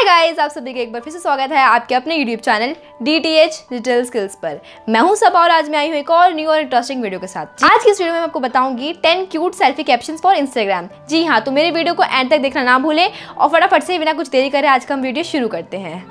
Hi guys, आप सभी का एक बार फिर से स्वागत है आपके अपने YouTube channel DTH digital skills पर। मैं हूं सबा और आज मैं आई हूं एक और न्यू और इंटरेस्टिंग वीडियो के साथ। आज की इस वीडियो में मैं आपको बताऊंगी 10 cute selfie captions for Instagram. जी हाँ, तो मेरे वीडियो को एंड तक देखना ना भूलें और फटाफट से बिना कुछ देरी करे आज का हम वीडियो शुरू करते हैं।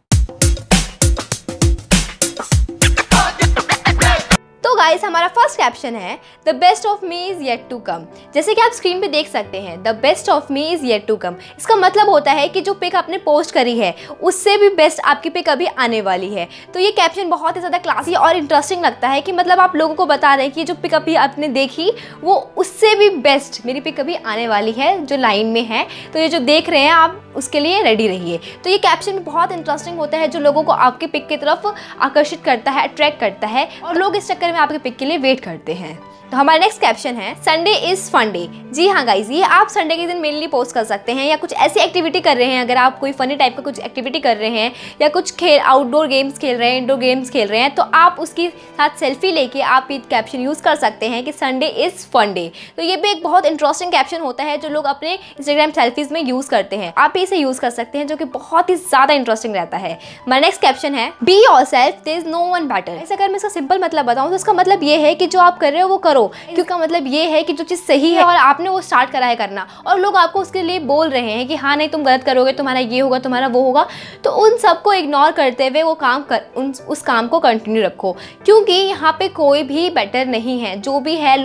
तो गाइस, हमारा फर्स्ट कैप्शन है the best of me is yet to come. जैसे कि आप स्क्रीन पे देख सकते हैं, the best of me is yet to come. इसका मतलब होता है कि जो पिक आपने पोस्ट करी है उससे भी बेस्ट आपकी पिक अभी आने वाली है। तो ये कैप्शन बहुत ही ज़्यादा क्लासी और इंटरेस्टिंग लगता है कि मतलब आप लोगों को बता रहे हैं कि जो पिक अभी आपने देखी वो उससे भी बेस्ट मेरी पिक अभी आने वाली है जो लाइन में है। तो ये जो देख रहे हैं आप उसके लिए रेडी रहिए। तो ये कैप्शन बहुत इंटरेस्टिंग होता है जो लोगों को आपके पिक की तरफ आकर्षित करता है, अट्रैक्ट करता है और लोग इस चक्कर में आपके पिक के लिए वेट करते हैं। तो हमारा नेक्स्ट कैप्शन है संडे इज फन डे। जी हाँ गाइज, ये आप संडे के दिन मेनली पोस्ट कर सकते हैं या कुछ ऐसी एक्टिविटी कर रहे हैं। अगर आप कोई फनी टाइप का कुछ एक्टिविटी कर रहे हैं या कुछ आउटडोर गेम्स खेल रहे हैं, इंडोर गेम्स खेल रहे हैं, तो आप उसके साथ सेल्फी लेके आप ये कैप्शन यूज़ कर सकते हैं कि संडे इज़ फन डे। तो ये भी एक बहुत इंटरेस्टिंग कैप्शन होता है जो लोग अपने इंस्टाग्राम सेल्फीज में यूज़ करते हैं। आप इसे यूज़ कर सकते हैं जो कि बहुत ही ज़्यादा इंटरेस्टिंग रहता है। हमारा नेक्स्ट कैप्शन है be yourself, there is no one better. ऐसे अगर मैं इसका सिंपल मतलब बताऊँ तो इसका मतलब ये है कि जो आप कर रहे हो वो करो। इसका मतलब ये है कि जो चीज़ सही है और आपने वो स्टार्ट करा है करना और लोग आपको उसके लिए बोल रहे हैं कि हाँ नहीं तुम गलत करोगे, तुम्हारा ये होगा, तुम्हारा वो होगा, तो उन सबको इग्नोर करते हुए वो काम उस काम को कंटिन्यू रखो। क्योंकि यहाँ पे कोई भी बेटर नहीं है। जो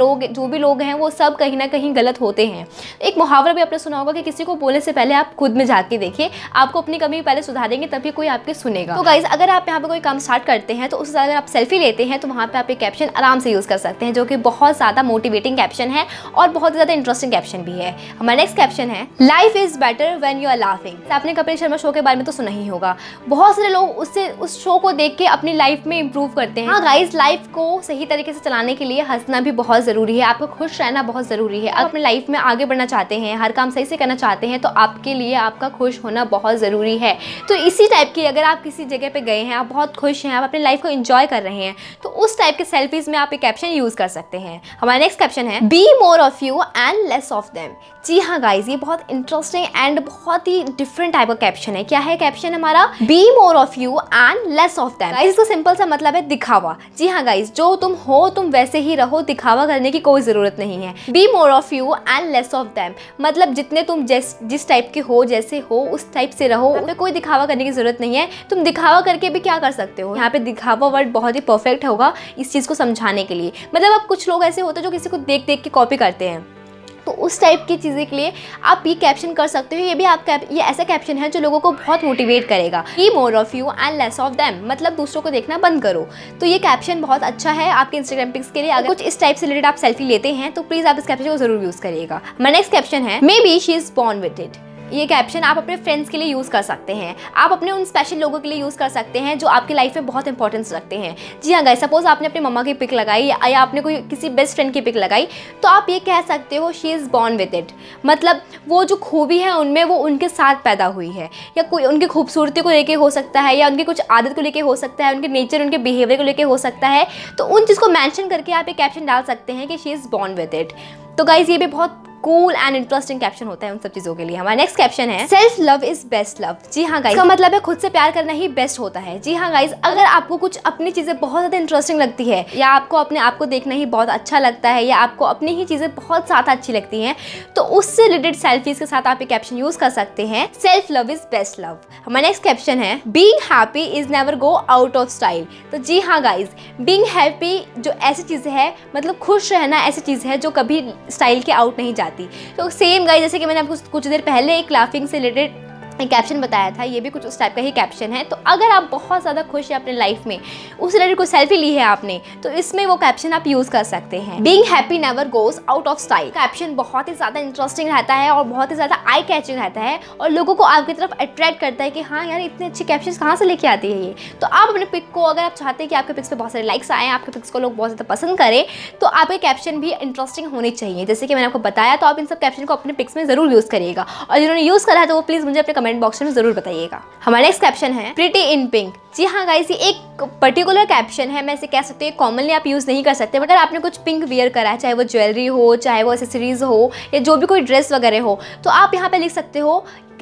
भी लोग हैं वो सब कहीं ना कहीं गलत होते हैं। एक मुहावरा भी आपने सुना होगा कि किसी को बोलने से पहले आप खुद में जाके देखिए। आपको अपनी कमी पहले सुधारेंगे तभी कोई आपके सुनेगा। तो गाइज, अगर आप यहाँ पे कोई काम स्टार्ट करते हैं तो उससे अगर आप सेल्फी लेते हैं तो वहाँ पे आप ये कैप्शन आराम से यूज़ कर सकते हैं जो कि बहुत ज़्यादा मोटिवेटिंग कैप्शन है और बहुत ज़्यादा इंटरेस्टिंग कैप्शन भी है। हमारा नेक्स्ट कैप्शन है life is better when you are laughing. आपने कपिल शर्मा शो के बारे में तो सुना ही होगा। बहुत सारे लोग उस शो को देख के अपनी लाइफ में इंप्रूव करते हैं। हाँ गाइज, लाइफ को सही तरीके से चलाने के लिए हंसना भी बहुत ज़रूरी है। आपको खुश रहना बहुत ज़रूरी है। आप अपनी लाइफ में आगे बढ़ना चाहते हैं, हर काम सही से करना चाहते हैं, तो आपके लिए आपका खुश होना बहुत ज़रूरी है। तो इसी टाइप की अगर आप किसी जगह पे गए हैं, आप बहुत खुश हैं, आप अपनी लाइफ को एंजॉय कर रहे हैं, तो उस टाइप के सेल्फीज में आप ये कैप्शन यूज़ कर सकते हैं। हमारा नेक्स्ट कैप्शन है be more of you and less of them. जी हाँ गाइज, ये बहुत इंटरेस्टिंग एंड बहुत ही डिफरेंट टाइप का कैप्शन है। क्या है कैप्शन हमारा? Be more of you and less of them. Guys, इसका सिंपल सा मतलब है दिखावा। जी हाँ गाइज, जो तुम हो तुम वैसे ही रहो, दिखावा करने की कोई ज़रूरत नहीं है। Be more of you and less of them मतलब जितने तुम जिस टाइप के हो, जैसे हो उस टाइप से रहो। उसमें कोई दिखावा करने की ज़रूरत नहीं है। तुम दिखावा करके भी क्या कर सकते हो? यहाँ पे दिखावा वर्ड बहुत ही परफेक्ट होगा इस चीज़ को समझाने के लिए। मतलब अब कुछ लोग ऐसे होते हैं जो किसी को देख देख के कॉपी करते हैं, तो उस टाइप की चीज़ें के लिए आप ये कैप्शन कर सकते हो। ये ऐसा कैप्शन है जो लोगों को बहुत मोटिवेट करेगा। Be more of you and less of them मतलब दूसरों को देखना बंद करो। तो ये कैप्शन बहुत अच्छा है आपके इंस्टाग्राम पिक्स के लिए। अगर कुछ इस टाइप से रिलेटेड आप सेल्फी लेते हैं तो प्लीज़ आप इस कैप्शन को जरूर यूज़ करिएगा। हमारा नेक्स्ट कैप्शन है maybe she is born with it. ये कैप्शन आप अपने फ्रेंड्स के लिए यूज़ कर सकते हैं। आप अपने उन स्पेशल लोगों के लिए यूज़ कर सकते हैं जो आपकी लाइफ में बहुत इंपॉर्टेंस रखते हैं। जी हाँ गाइस, सपोज आपने अपनी मम्मा की पिक लगाई या आपने कोई किसी बेस्ट फ्रेंड की पिक लगाई, तो आप ये कह सकते हो she is born with it. मतलब वो जो खूबी है उनमें वो उनके साथ पैदा हुई है, या कोई उनकी खूबसूरती को लेके हो सकता है, या उनकी कुछ आदत को लेके हो सकता है, उनके नेचर, उनके बिहेवियर को लेके हो सकता है। तो उन चीज़ को मेंशन करके आप ये कैप्शन डाल सकते हैं कि she is born with it. तो गाइस, ये भी बहुत कूल एंड इंटरेस्टिंग कैप्शन होता है उन सब चीज़ों के लिए। हमारा नेक्स्ट कैप्शन है self love is best love. जी हाँ गाइस, इसका मतलब है खुद से प्यार करना ही बेस्ट होता है। जी हाँ गाइस, अगर आपको कुछ अपनी चीज़ें बहुत ज़्यादा इंटरेस्टिंग लगती है, या आपको अपने आप को देखना ही बहुत अच्छा लगता है, या आपको अपनी ही चीज़ें बहुत ज़्यादा अच्छी लगती हैं, तो उससे रिलेटेड सेल्फीज के साथ आप ये कैप्शन यूज़ कर सकते हैं self love is best love. हमारा नेक्स्ट कैप्शन है being happy is never go out of style. तो जी हाँ गाइस, बीइंग हैप्पी जो ऐसी चीज़ है, मतलब खुश रहना ऐसी चीज़ है जो कभी स्टाइल के आउट नहीं जाती। तो सेम गाइस, जैसे कि मैंने आपको कुछ देर पहले एक लाफिंग से रिलेटेड कैप्शन बताया था, ये भी कुछ उस टाइप का ही कैप्शन है। तो अगर आप बहुत ज़्यादा खुश हैं अपने लाइफ में, उस रिलेटेड कोई सेल्फी ली है आपने, तो इसमें वो कैप्शन आप यूज़ कर सकते हैं। Being happy never goes out of style caption बहुत ही ज़्यादा इंटरेस्टिंग रहता है और बहुत ही ज़्यादा आई कैचिंग रहता है और लोगों को आपकी तरफ अट्रैक्ट करता है कि हाँ यार, इतने अच्छे कैप्शन कहाँ से लेके आती है ये। तो आप अपने पिक को, अगर आप चाहते हैं कि आपके पिक्स पे बहुत सारे लाइक्स आए, आपके पिक्स को लोग बहुत ज़्यादा पसंद करें, तो आपके कैप्शन भी इंटरेस्टिंग होनी चाहिए। जैसे कि मैंने आपको बताया, तो आप इन सब कैप्शन को अपने पिक्स में ज़रूर यूज़ करिएगा और जिन्होंने यूज़ करा है तो वो प्लीज़ मुझे अपने कमेंट बॉक्स में ज़रूर बताइए। हमारा नेक्स्ट कैप्शन है प्रिटी इन पिंक। जी हाँ गाइस, ये एक पर्टिकुलर कैप्शन है, मैं इसे कह सकते हैं कॉमनली आप यूज़ नहीं कर सकते। अगर आपने कुछ पिंक वियर करा है, चाहे वो ज्वेलरी हो, चाहे वो एसेसरीज हो, या जो भी कोई ड्रेस वगैरह हो, तो आप यहाँ पे लिख सकते हो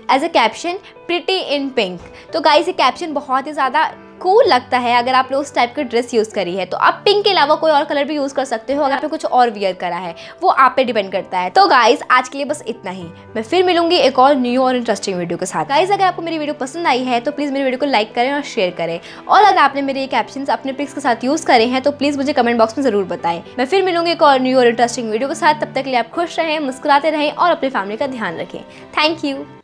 as a caption pretty in pink. तो गाइस ये कैप्शन बहुत ही ज़्यादा कूल लगता है अगर आप लोग उस टाइप का ड्रेस यूज़ करी है। तो आप पिंक के अलावा कोई और कलर भी यूज़ कर सकते हो अगर आपने कुछ और वियर करा है, वो आप पे डिपेंड करता है। तो गाइस आज के लिए बस इतना ही, मैं फिर मिलूंगी एक और न्यू और इंटरेस्टिंग वीडियो के साथ। गाइस अगर आपको मेरी वीडियो पसंद आई है तो प्लीज़ मेरी वीडियो को लाइक करें और शेयर करें, और अगर आपने मेरे ये कैप्शंस अपने पिक्स के साथ यूज़ करे हैं तो प्लीज़ मुझे कमेंट बॉक्स में ज़रूर बताएं। मैं फिर मिलूंगी एक और न्यू और इंटरेस्टिंग वीडियो के साथ। तब तक के लिए आप खुश रहें, मुस्कुराते रहें और अपनी फैमिली का ध्यान रखें। Thank you.